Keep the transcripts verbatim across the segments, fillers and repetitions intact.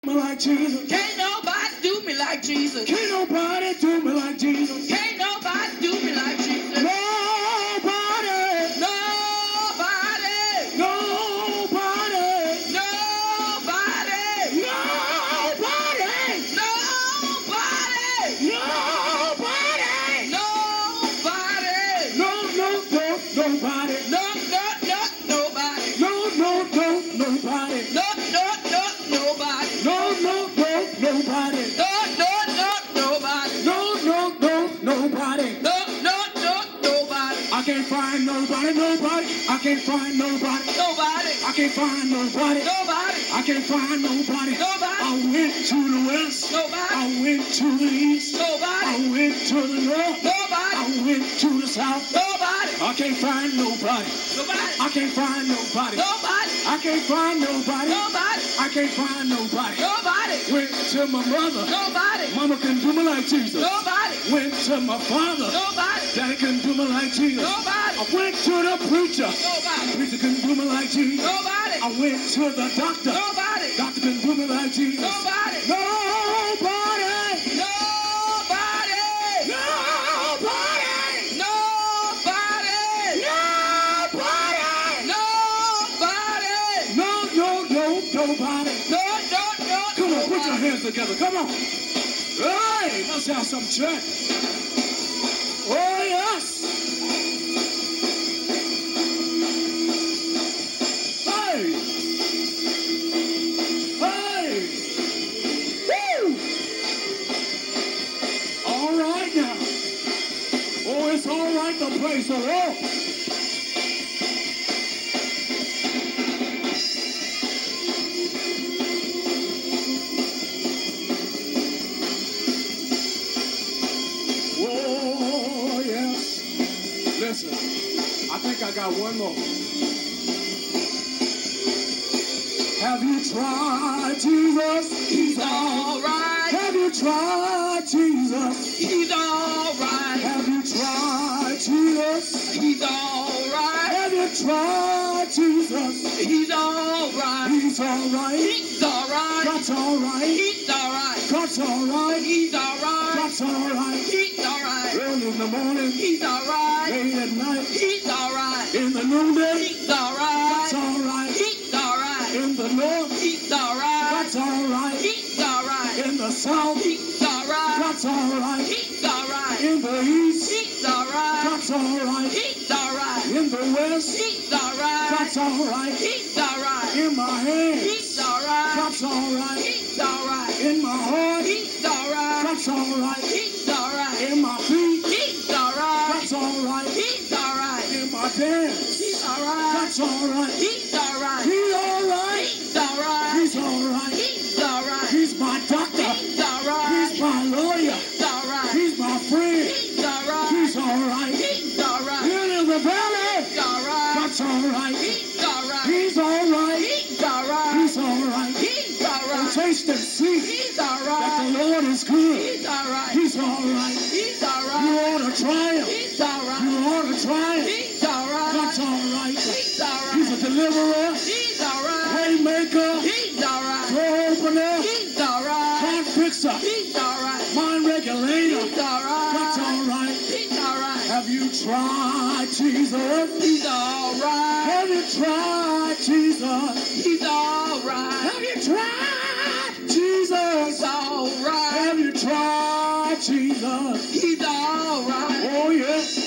like Jesus. Can't nobody do me like Jesus. Can't nobody do me like Jesus. Can't nobody do me like Jesus. Nobody. Nobody. Nobody. Nobody. Nobody. Nobody. Nobody. Nobody. No, no, no, nobody. No, no, no, nobody. No, no, no, nobody. No, no, no, nobody. No, no, no, nobody. No, no, no, nobody. No, no, no, nobody. No, no, no, nobody. I can't find nobody, nobody. I can't find nobody. Nobody. I can't find nobody. Nobody. I can't find nobody. Nobody. I went to the west. Nobody. I went to the east. Nobody. I went to the north. Nobody. I went to the south. Nobody. I can't find nobody. Nobody. I can't find nobody. Nobody. I can't find nobody. Nobody. I can't find nobody. Nobody. Went to my mother. Nobody. Mama couldn't do me like Jesus. Nobody. Went to my father. Nobody. Daddy couldn't do me like Jesus. Nobody. I went to the preacher. Nobody. Preacher couldn't do me like Jesus. Nobody. I went to the doctor. Nobody. Doctor couldn't do me like Jesus. Nobody. Nobody. Nobody. Nobody. Nobody. Nobody. Nobody. No, no, no, nobody. No, no, no. Come on, put your nobody. hands together. Come on. Hey, let's have some church. Oh, yes. Hey. Hey. Woo. All right now. Oh, it's all right to praise the Lord. Oh, yes. Listen, I think I got one more. Have you tried Jesus? He's all right. Have you tried Jesus? He's all right. Have you tried Jesus? He's all right. Have you tried Jesus? He's all right. He's all right. He's all right. God's all right. He's all right. God's all right. He's all right. God's all right. He's all right. Early in the morning, He's all right. late at night, He's all right. in the noonday, He's all right. God's all right. He's all right. In the north, He's all right. God's all right. He's all right. In the south, He's all right. God's all right. He's all right. In the east, He's all right. God's all right. He's all right. In the west, He's all right. God's all right. He's all right. In my hands, He's all right. God's all right. He's all right. In my heart, He's all right. God's all right. He's all right. In my feet, He's all right. God's all right. He's all right. In my dance, He's all right. God's all right. He's all right. He's all right. He's all right. He's all right. He's all right. He's my doctor. He's all right. He's my lawyer. He's all right. He's my friend. He's all right. He's all right. He's all right. Here in the valley, He's all right. God's all right. He's all right. He's all right. He's all right. He's all right. He's all And right. taste and see He's all that the right. Lord is good. He's all right. He's all right. He's all You right. ought to try him. He's all You right. ought to try him. He's all God's right. all right. He's all He's a right. deliverer, He's all right. waymaker, He's all right. door opener, He's all right. heart fixer, He's all right. mind regulator. He's all God's right. all right. He's all right. Have you tried Jesus? He's all right. Have you tried Jesus? He's all right. Have you tried Jesus? He's all right. Have you tried Jesus? He's all right. Oh, yes.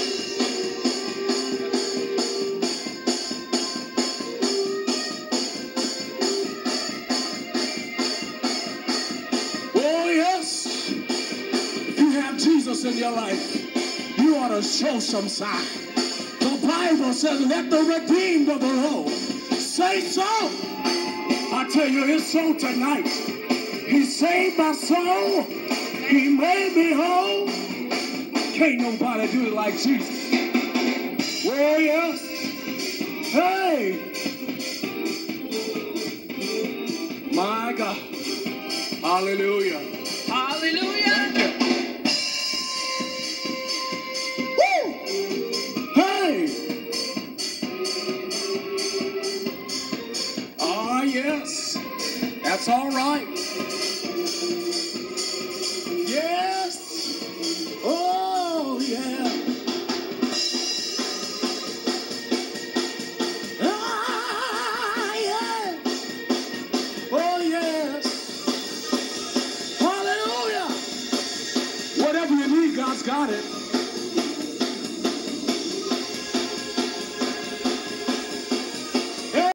Oh, yes. If you have Jesus in your life, you ought to show some sign. The Bible says, let the redeemed of the Lord say so. I tell you, it's so tonight. He saved my soul. He made me whole. Can't nobody do it like Jesus. Oh, yes. Hey. My God. Hallelujah. Hallelujah. Thank you. Woo! Hey. Ah, yes. That's all right. Yes. Oh, yeah. Ah, yeah. Oh, yes. Hallelujah. Whatever you need, God's got it.